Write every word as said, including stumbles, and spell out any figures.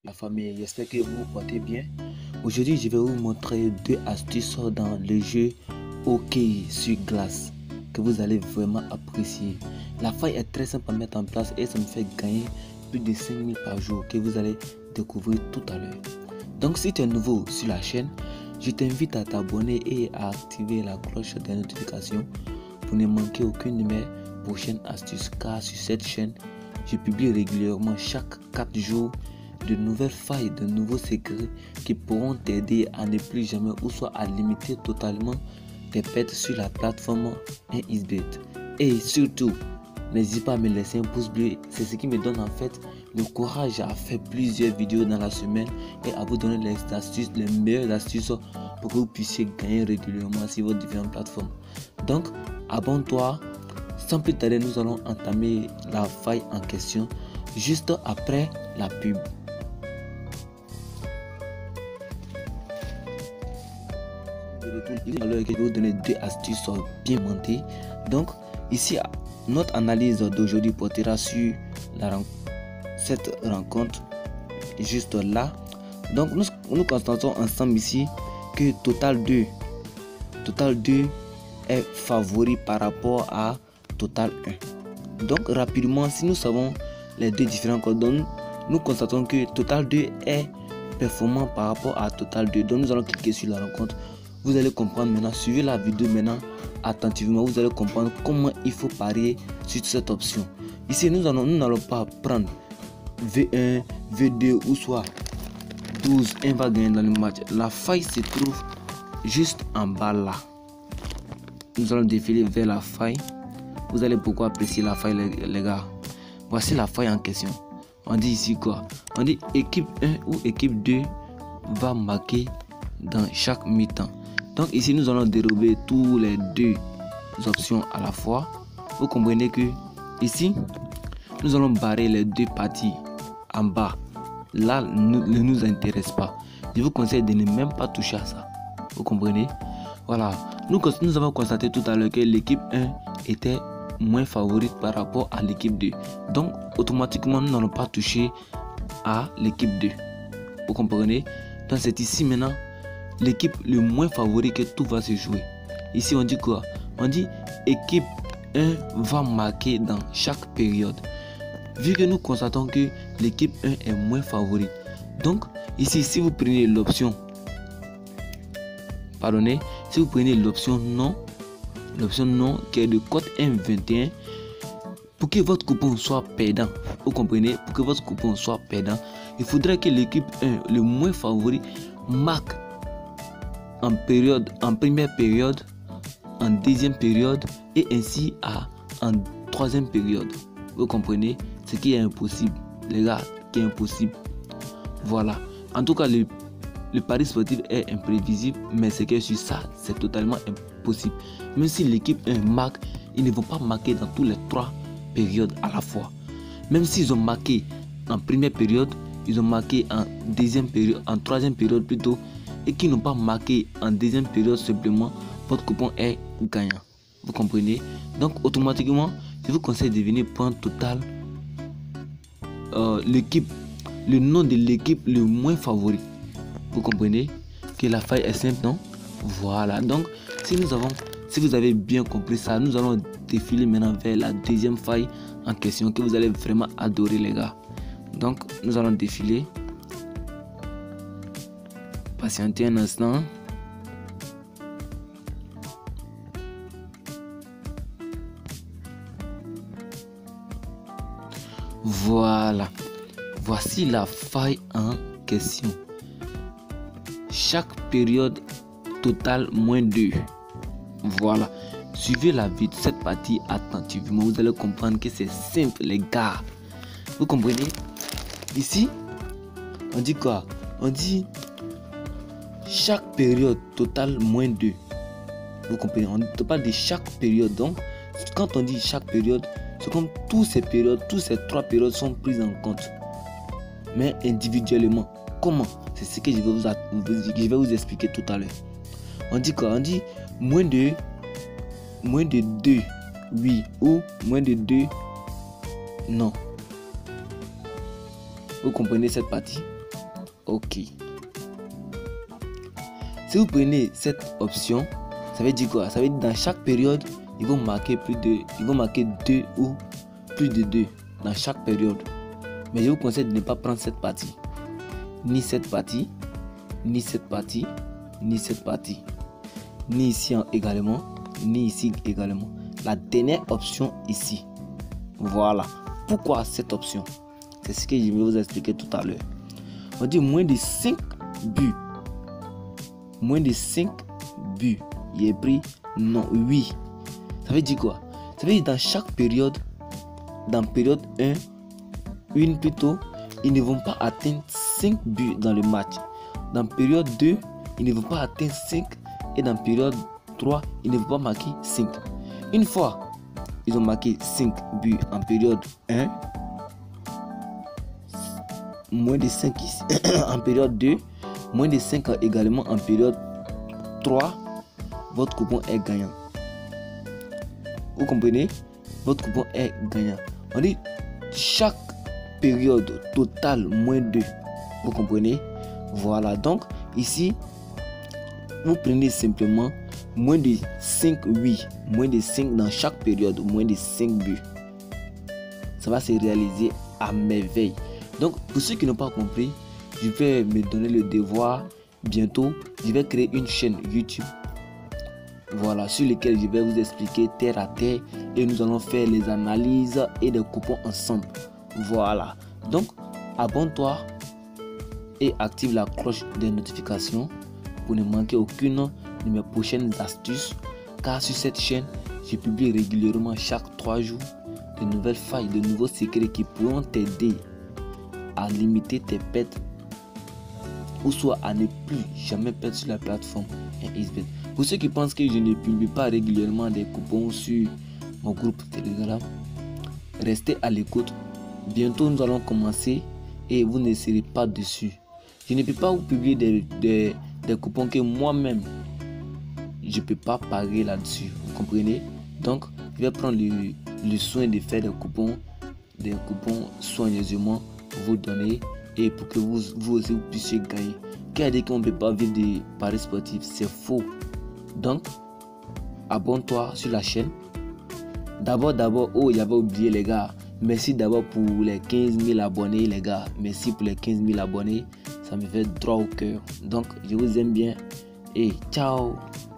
La famille, j'espère que vous vous portez bien. Aujourd'hui, je vais vous montrer deux astuces dans le jeu hockey sur glace que vous allez vraiment apprécier. La faille est très simple à mettre en place et ça me fait gagner plus de cinq mille par jour que vous allez découvrir tout à l'heure. Donc si tu es nouveau sur la chaîne, je t'invite à t'abonner et à activer la cloche des notifications pour ne manquer aucune de mes prochaines astuces, car sur cette chaîne, je publie régulièrement chaque quatre jours de nouvelles failles, de nouveaux secrets qui pourront t'aider à ne plus jamais ou soit à limiter totalement tes pertes sur la plateforme un x bet. Et surtout, n'hésite pas à me laisser un pouce bleu, c'est ce qui me donne en fait le courage à faire plusieurs vidéos dans la semaine et à vous donner les astuces, les meilleures astuces pour que vous puissiez gagner régulièrement sur vos différentes plateformes. Donc, abonne-toi. Sans plus tarder, nous allons entamer la faille en question juste après la pub. Alors, je vais vous donner deux astuces bien montées. Donc, ici, notre analyse d'aujourd'hui portera sur la rencontre, cette rencontre juste là. Donc, nous, nous constatons ensemble ici que Total deux, Total deux est favori par rapport à Total un. Donc, rapidement, si nous savons les deux différents coordonnées, nous constatons que Total deux est performant par rapport à Total deux. Donc, nous allons cliquer sur la rencontre. Vous allez comprendre maintenant, suivez la vidéo maintenant attentivement, vous allez comprendre comment il faut parier sur cette option. Ici, nous allons, nous n'allons pas prendre V un, V deux ou soit douze, un va gagner dans le match. La faille se trouve juste en bas là. Nous allons défiler vers la faille. Vous allez beaucoup apprécier la faille les, les gars. Voici la faille en question. On dit ici quoi? On dit équipe un ou équipe deux va marquer dans chaque mi-temps. Donc ici nous allons dérober tous les deux options à la fois. Vous comprenez que ici nous allons barrer les deux parties en bas. Là ne nous, nous intéresse pas. Je vous conseille de ne même pas toucher à ça. Vous comprenez? Voilà. Nous, nous avons constaté tout à l'heure que l'équipe un était moins favorite par rapport à l'équipe deux. Donc automatiquement nous n'allons pas toucher à l'équipe deux. Vous comprenez? Donc c'est ici maintenant l'équipe le moins favori que tout va se jouer. Ici on dit quoi? On dit équipe un va marquer dans chaque période. Vu que nous constatons que l'équipe un est moins favorite. Donc ici si vous prenez l'option, pardonnez, si vous prenez l'option non, l'option non qui est de cote un virgule vingt et un, pour que votre coupon soit perdant, vous comprenez, pour que votre coupon soit perdant, il faudrait que l'équipe un, le moins favori, marque en période, en première période, en deuxième période et ainsi à en troisième période. Vous comprenez, ce qui est impossible, les gars, qui est impossible. Voilà. En tout cas, le, le pari sportif est imprévisible, mais c'est que sur ça, c'est totalement impossible. Même si l'équipe un marque, ils ne vont pas marquer dans tous les trois périodes à la fois. Même s'ils ont marqué en première période, ils ont marqué en deuxième période, en troisième période plutôt, et qui n'ont pas marqué en deuxième période simplement, votre coupon est gagnant. Vous comprenez? Donc automatiquement, je vous conseille de venir prendre Total euh, l'équipe, le nom de l'équipe le moins favori. Vous comprenez que la faille est simple, non? Voilà. Donc si nous avons, si vous avez bien compris ça, nous allons défiler maintenant vers la deuxième faille en question que vous allez vraiment adorer les gars. Donc nous allons défiler. Patientez un instant. Voilà. Voici la faille en question. Chaque période totale moins deux. Voilà. Suivez la vidéo, cette partie attentivement. Vous allez comprendre que c'est simple les gars. Vous comprenez? Ici, on dit quoi? On dit chaque période totale moins deux. Vous comprenez? On parle de chaque période. Donc, quand on dit chaque période, c'est comme toutes ces périodes, toutes ces trois périodes sont prises en compte. Mais individuellement. Comment? C'est ce que je vais vous, je vais vous expliquer tout à l'heure. On dit quoi? On dit moins de moins de deux, oui, ou moins de deux, non. Vous comprenez cette partie? OK. Si vous prenez cette option, ça veut dire quoi? Ça veut dire dans chaque période, ils vont marquer plus de, ils vont marquer deux ou plus de deux dans chaque période. Mais je vous conseille de ne pas prendre cette partie. Ni cette partie, ni cette partie, ni cette partie. Ni ici également, ni ici également. La dernière option ici. Voilà. Pourquoi cette option? C'est ce que je vais vous expliquer tout à l'heure. On dit moins de cinq buts. Moins de cinq buts. Il est pris non, oui. Ça veut dire quoi? Ça veut dire dans chaque période, dans période un, une plutôt, ils ne vont pas atteindre cinq buts dans le match. Dans période deux, ils ne vont pas atteindre cinq. Et dans période trois, ils ne vont pas marquer cinq. Une fois, ils ont marqué cinq buts en période un. Moins de cinq ici en période deux. Moins de cinq également en période trois. Votre coupon est gagnant. Vous comprenez? Votre coupon est gagnant. On dit chaque période totale moins deux. Vous comprenez? Voilà. Donc ici, vous prenez simplement moins de cinq, oui. Moins de cinq dans chaque période. Moins de cinq buts. Ça va se réaliser à merveille. Donc pour ceux qui n'ont pas compris, je vais me donner le devoir. Bientôt, je vais créer une chaîne YouTube. Voilà, sur lesquels je vais vous expliquer terre à terre et nous allons faire les analyses et des coupons ensemble. Voilà, donc abonne-toi et active la cloche des notifications pour ne manquer aucune de mes prochaines astuces, car sur cette chaîne je publie régulièrement chaque trois jours de nouvelles failles, de nouveaux secrets qui pourront t'aider à limiter tes pertes ou soit à ne plus jamais perdre sur la plateforme XBet. Pour ceux qui pensent que je ne publie pas régulièrement des coupons sur mon groupe Telegram, restez à l'écoute. Bientôt nous allons commencer et vous ne serez pas dessus. Je ne peux pas vous publier des, des, des coupons que moi-même je ne peux pas parer là-dessus. Vous comprenez? Donc je vais prendre le, le soin de faire des coupons, des coupons soigneusement pour vous donner et pour que vous, vous aussi vous puissiez gagner. Qui a dit qu'on ne peut pas vivre des paris sportifs? C'est faux. Donc, abonne-toi sur la chaîne. D'abord, d'abord, oh, j'avais oublié les gars. Merci d'abord pour les quinze mille abonnés les gars. Merci pour les quinze mille abonnés. Ça me fait droit au cœur. Donc, je vous aime bien. Et ciao.